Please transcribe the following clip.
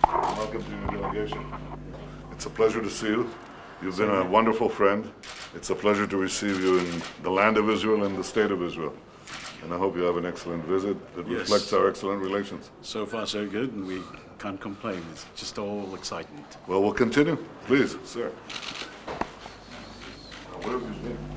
Welcome to your delegation. It's a pleasure to see you. You've been a wonderful friend. It's a pleasure to receive you in the land of Israel and the state of Israel. And I hope you have an excellent visit that reflects our excellent relations. So far so good, and we can't complain. It's just all excitement. Well, we'll continue. Please, sir. Where have you been?